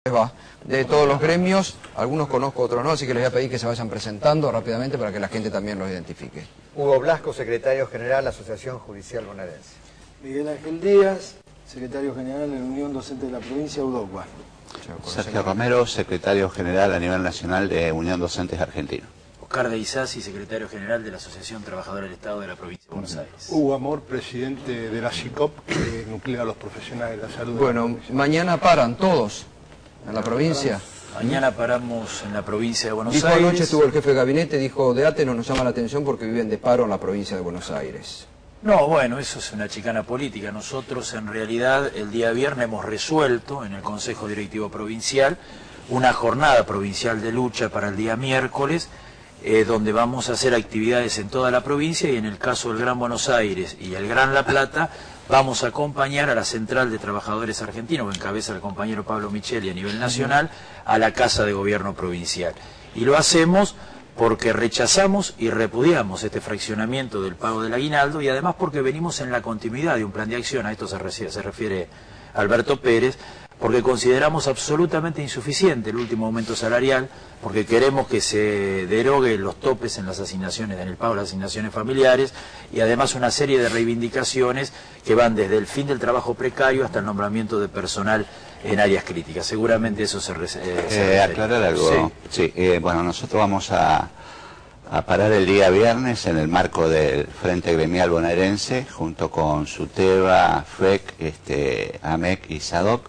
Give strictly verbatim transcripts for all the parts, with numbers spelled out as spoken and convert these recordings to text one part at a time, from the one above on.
Va. De todos los gremios, algunos conozco, otros no, así que les voy a pedir que se vayan presentando rápidamente para que la gente también los identifique. Hugo Blasco, secretario general, Asociación Judicial Bonaerense. Miguel Ángel Díaz, secretario general de la Unión Docente de la Provincia, UDOCBA. Sergio Romero, secretario general a nivel nacional de Unión Docentes Argentina. Oscar de Isasi, secretario general de la Asociación Trabajadora del Estado de la Provincia de Buenos Aires. Hugo Amor, presidente de la SICOP, que nuclea a los profesionales de la salud. Bueno, mañana paran todos en la provincia. Mañana paramos en la provincia de Buenos Dijo Aires. anoche estuvo el jefe de gabinete, dijo, de ATE no nos llama la atención porque viven de paro en la provincia de Buenos Aires. No, bueno, eso es una chicana política. Nosotros en realidad el día viernes hemos resuelto en el Consejo Directivo Provincial una jornada provincial de lucha para el día miércoles, eh, donde vamos a hacer actividades en toda la provincia y en el caso del Gran Buenos Aires y el Gran La Plata vamos a acompañar a la Central de Trabajadores Argentinos, que encabeza el compañero Pablo Micheli a nivel nacional, a la Casa de Gobierno Provincial. Y lo hacemos porque rechazamos y repudiamos este fraccionamiento del pago del aguinaldo y además porque venimos en la continuidad de un plan de acción, a esto se refiere, se refiere Alberto Pérez, porque consideramos absolutamente insuficiente el último aumento salarial, porque queremos que se deroguen los topes en las asignaciones, en el pago de las asignaciones familiares, y además una serie de reivindicaciones que van desde el fin del trabajo precario hasta el nombramiento de personal en áreas críticas. Seguramente eso se... Eh, se eh, aclarar algo. Sí, sí eh, bueno, nosotros vamos a, a parar el día viernes en el marco del Frente Gremial Bonaerense, junto con SUTEBA, FEC, este, AMEC y SADOC.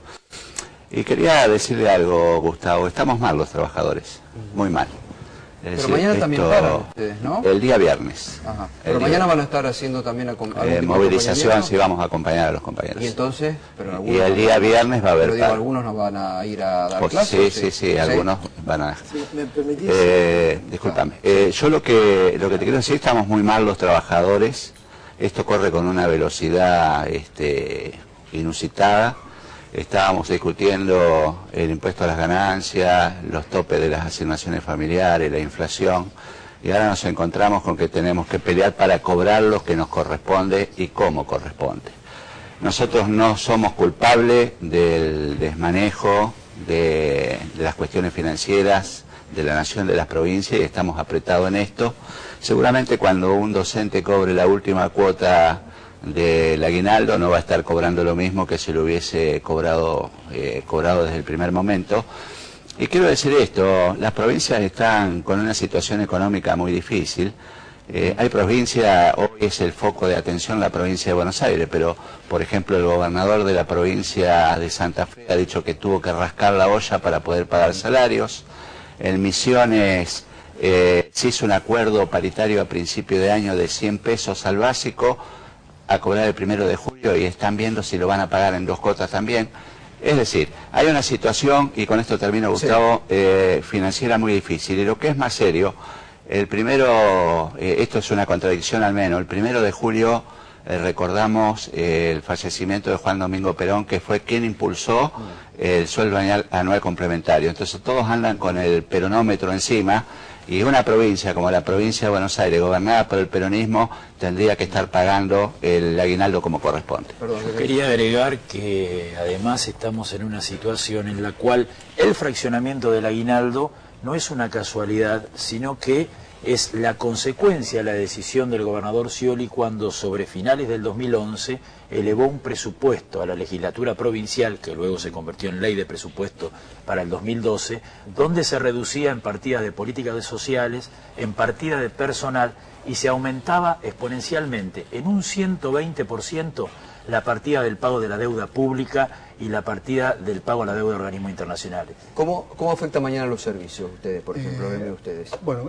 Y quería decirle algo, Gustavo, estamos mal los trabajadores, muy mal. Es Pero decir, mañana esto, también paran ustedes, ¿no? El día viernes. Ajá. Pero mañana van a estar haciendo también algún eh, movilización, sí, vamos a acompañar a los compañeros. Y entonces, pero y el día viernes va a haber pero digo, paro. algunos no van a ir a dar Pues, clases. sí, sí, sí, sí, algunos van a... Sí, ¿me permitís? Eh, discúlpame. Eh, yo lo que lo que te quiero decir, estamos muy mal los trabajadores. Esto corre con una velocidad este, inusitada. Estábamos discutiendo el impuesto a las ganancias, los topes de las asignaciones familiares, la inflación, y ahora nos encontramos con que tenemos que pelear para cobrar lo que nos corresponde y cómo corresponde. Nosotros no somos culpables del desmanejo de, de las cuestiones financieras de la nación, de las provincias, y estamos apretados en esto. Seguramente cuando un docente cobre la última cuota del aguinaldo no va a estar cobrando lo mismo que si lo hubiese cobrado, eh, cobrado desde el primer momento. Y quiero decir esto, las provincias están con una situación económica muy difícil. Eh, hay provincias, hoy es el foco de atención la provincia de Buenos Aires, pero por ejemplo el gobernador de la provincia de Santa Fe ha dicho que tuvo que rascar la olla para poder pagar salarios. En Misiones eh, se hizo un acuerdo paritario a principio de año de cien pesos al básico, a cobrar el primero de julio, y están viendo si lo van a pagar en dos cuotas también. Es decir, hay una situación, y con esto termino, Gustavo, sí. eh, financiera muy difícil. Y lo que es más serio, el primero, eh, esto es una contradicción al menos, el primero de julio eh, recordamos eh, el fallecimiento de Juan Domingo Perón, que fue quien impulsó el sueldo anual, anual complementario. Entonces todos andan con el peronómetro encima, y una provincia como la provincia de Buenos Aires, gobernada por el peronismo, tendría que estar pagando el aguinaldo como corresponde. Yo quería agregar que además estamos en una situación en la cual el fraccionamiento del aguinaldo no es una casualidad, sino que es la consecuencia de la decisión del gobernador Scioli cuando sobre finales del dos mil once elevó un presupuesto a la legislatura provincial, que luego se convirtió en ley de presupuesto para el dos mil doce, donde se reducía en partidas de políticas sociales, en partidas de personal, y se aumentaba exponencialmente en un ciento veinte por ciento la partida del pago de la deuda pública y la partida del pago a la deuda de organismos internacionales. ¿Cómo, cómo afecta mañana los servicios ustedes, por ejemplo, eh, ustedes? Bueno,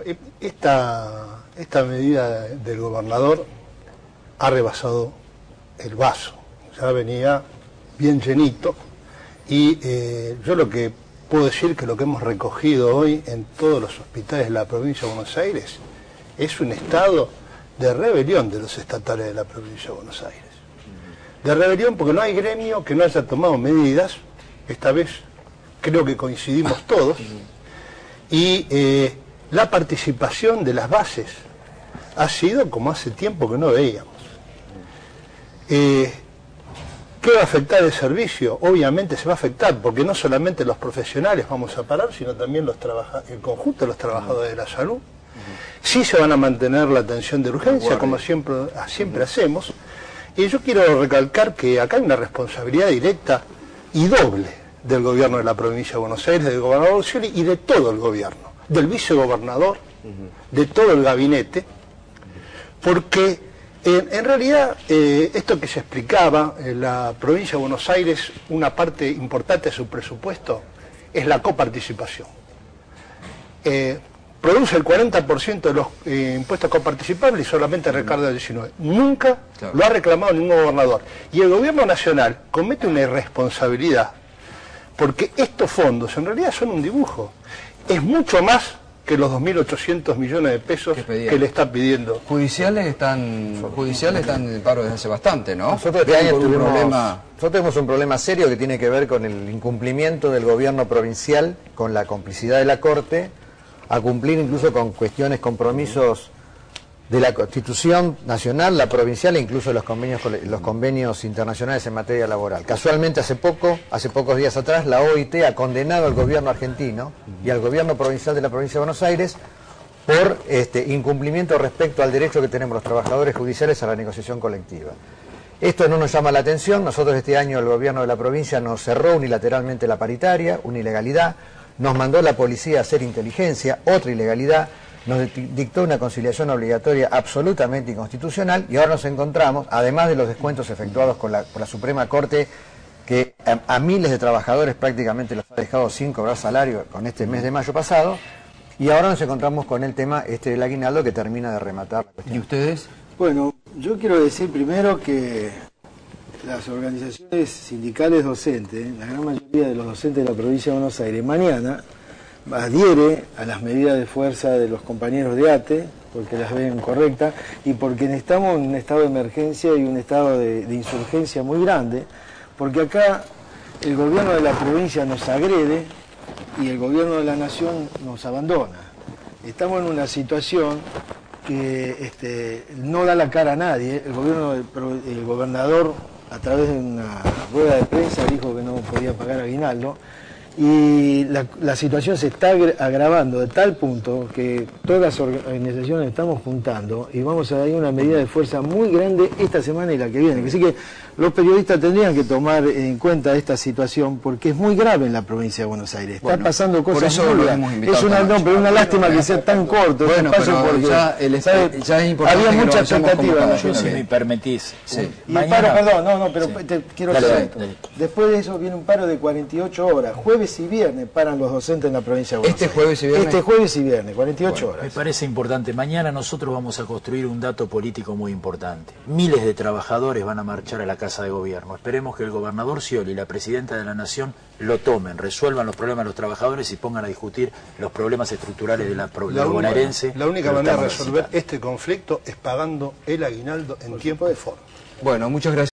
esta, esta medida del gobernador ha rebasado el vaso, ya venía bien llenito, y eh, yo lo que puedo decir que lo que hemos recogido hoy en todos los hospitales de la provincia de Buenos Aires es un estado de rebelión de los estatales de la provincia de Buenos Aires. De rebelión porque no hay gremio que no haya tomado medidas, esta vez creo que coincidimos todos, y eh, la participación de las bases ha sido como hace tiempo que no veíamos. Eh, ¿Qué va a afectar el servicio? Obviamente se va a afectar, porque no solamente los profesionales vamos a parar, sino también los el conjunto de los trabajadores de la salud. Sí se van a mantener la atención de urgencia, como siempre, siempre hacemos. Y yo quiero recalcar que acá hay una responsabilidad directa y doble del gobierno de la provincia de Buenos Aires, del gobernador Scioli y de todo el gobierno, del vicegobernador, de todo el gabinete, porque en, en realidad eh, esto que se explicaba, en la provincia de Buenos Aires, una parte importante de su presupuesto es la coparticipación. Eh, produce el cuarenta por ciento de los eh, impuestos coparticipables y solamente recarga el diecinueve por ciento. Nunca claro. lo ha reclamado ningún gobernador. Y el gobierno nacional comete una irresponsabilidad, porque estos fondos en realidad son un dibujo. Es mucho más que los dos mil ochocientos millones de pesos que, que le está pidiendo. Judiciales están judiciales están en paro desde hace bastante, ¿no? Nosotros este año tuvimos, un problema... nosotros tenemos un problema serio que tiene que ver con el incumplimiento del gobierno provincial, con la complicidad de la Corte, a cumplir incluso con cuestiones, compromisos de la Constitución Nacional, la provincial e incluso los convenios, los convenios internacionales en materia laboral. Casualmente hace poco, hace pocos días atrás, la O I T ha condenado al gobierno argentino y al gobierno provincial de la provincia de Buenos Aires por este incumplimiento respecto al derecho que tenemos los trabajadores judiciales a la negociación colectiva. Esto no nos llama la atención. Nosotros este año el gobierno de la provincia nos cerró unilateralmente la paritaria, una ilegalidad, nos mandó la policía a hacer inteligencia, otra ilegalidad, nos dictó una conciliación obligatoria absolutamente inconstitucional y ahora nos encontramos, además de los descuentos efectuados con la, por la Suprema Corte, que a, a miles de trabajadores prácticamente los ha dejado sin cobrar salario con este mes de mayo pasado, y ahora nos encontramos con el tema este del aguinaldo que termina de rematar la cuestión. ¿Y ustedes? Bueno, yo quiero decir primero que las organizaciones sindicales docentes, la gran mayoría de los docentes de la provincia de Buenos Aires, mañana adhiere a las medidas de fuerza de los compañeros de A T E, porque las ven correctas y porque estamos en un estado de emergencia y un estado de, de insurgencia muy grande, porque acá el gobierno de la provincia nos agrede y el gobierno de la nación nos abandona. Estamos en una situación que este, no da la cara a nadie. El gobierno del, el gobernador, a través de una rueda de prensa, dijo que no podía pagar aguinaldo. Y la, la situación se está agravando de tal punto que todas las organizaciones estamos juntando y vamos a dar una medida de fuerza muy grande esta semana y la que viene. Así que los periodistas tendrían que tomar en cuenta esta situación porque es muy grave en la provincia de Buenos Aires. Está bueno, pasando cosas por eso muy lo hemos invitado. Es una, no, pero una lástima que sea tan corto. Bueno, pero porque, ya, el, ya es importante. Había mucha expectativa. Yo, si me permitís. Sí. Y mañana, paro, perdón, no, no, pero sí. te quiero dale, decir dale, esto. dale. Después de eso viene un paro de cuarenta y ocho horas, jueves y viernes paran los docentes en la provincia de Buenos Aires. ¿Este jueves y viernes? Este jueves y viernes, cuarenta y ocho bueno, horas. Me parece importante. Mañana nosotros vamos a construir un dato político muy importante. Miles de trabajadores van a marchar a la Casa de Gobierno. Esperemos que el gobernador Scioli y la presidenta de la Nación lo tomen, resuelvan los problemas de los trabajadores y pongan a discutir los problemas estructurales de la, la bonaerense. La única manera de resolver este conflicto es pagando el aguinaldo en tiempo y forma. Bueno, muchas gracias.